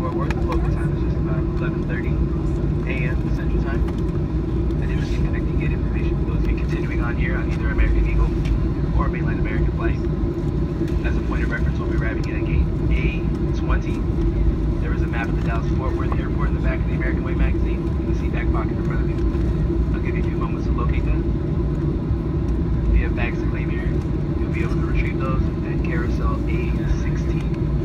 Fort Worth. The local time is just about 11:30 a.m. Central Time. I did receive connecting gate information for those of you continuing on here on either American Eagle or mainline American flight. As a point of reference, we'll be arriving at gate A20. There is a map of the Dallas-Fort Worth Airport in the back of the American Way magazine. You can see back pocket in front of you. I'll give you a few moments to locate that. If you have bags to claim here, you'll be able to retrieve those at carousel A16.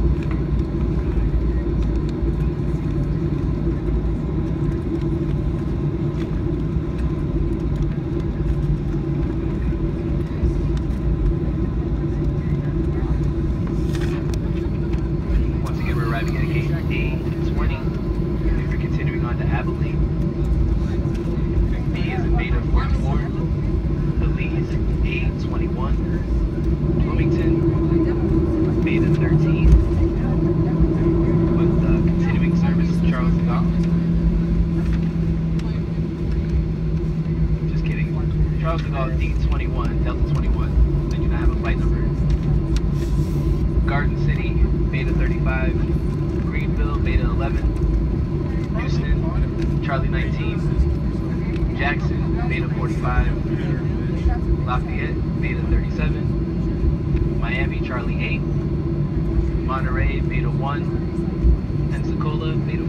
D21, Delta 21, they do not have a flight number. Garden City, Beta 35, Greenville, Beta 11, Houston, Charlie 19, Jackson, Beta 45, Lafayette, Beta 37, Miami, Charlie 8, Monterey, Beta 1, Pensacola, Beta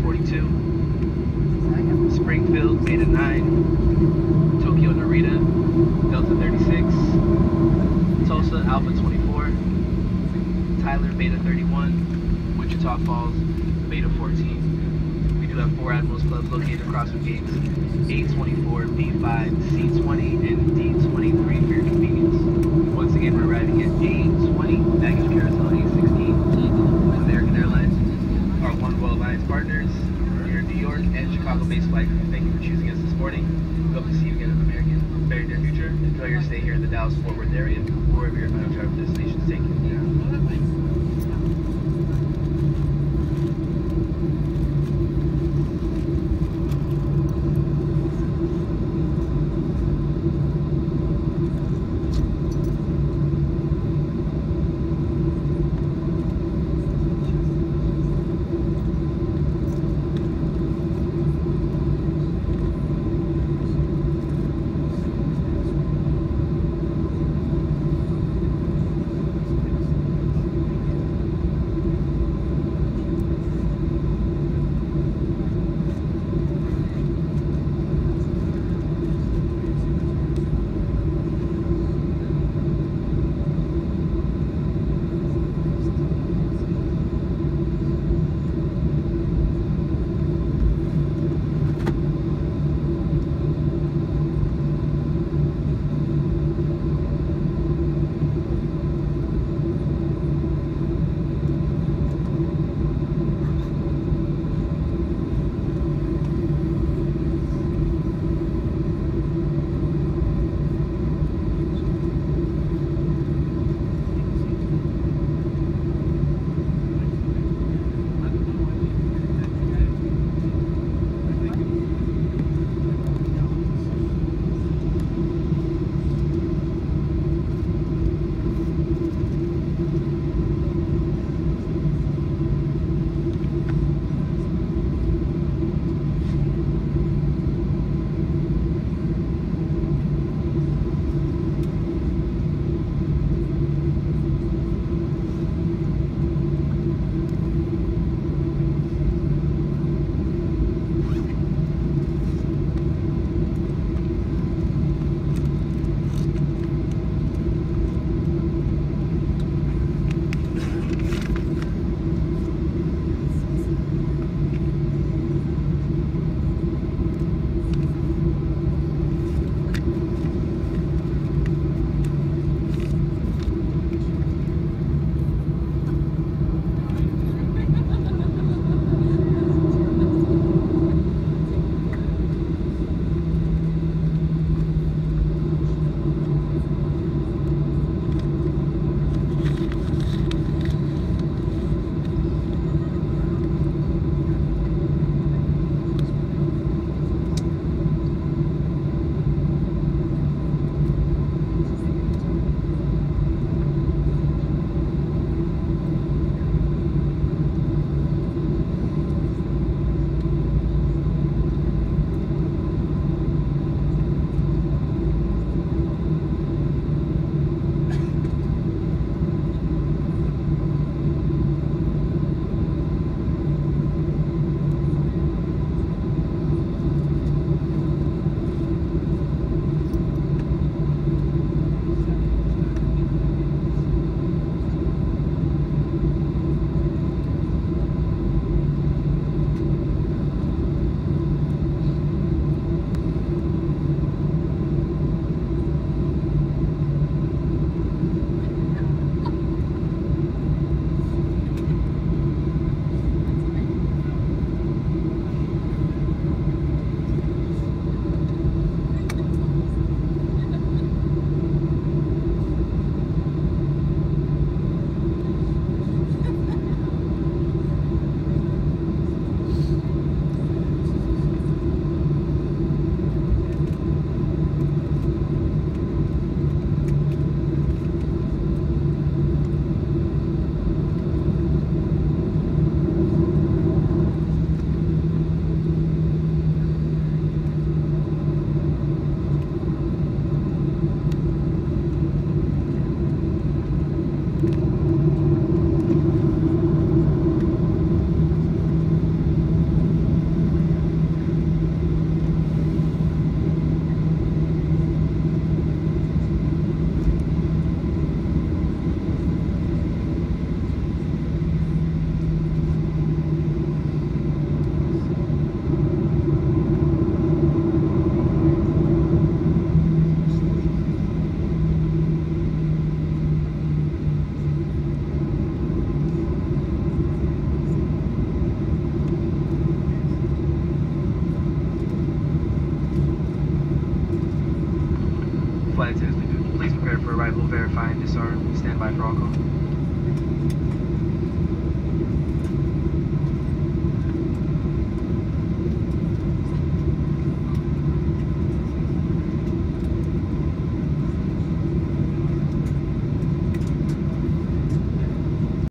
42, Springfield, Beta 9, Tokyo Narita, Delta 36, Tulsa, Alpha 24, Tyler, Beta 31, Wichita Falls, Beta 14. We do have 4 Admirals Clubs located across the gates, A24, B5, C20, and D23 for your convenience. Once again, we're arriving at A20, baggage carousel A16, with American Airlines, our One World Alliance partners, here in New York and Chicago-based flight crew. Thank you for choosing us this morning. Hope to see you again in American very near future. Enjoy your stay here in the Dallas-Fort Worth area, or wherever your final travel destinations take you. Flight attendants, please prepare for arrival, verify and disarm. Stand by for all call.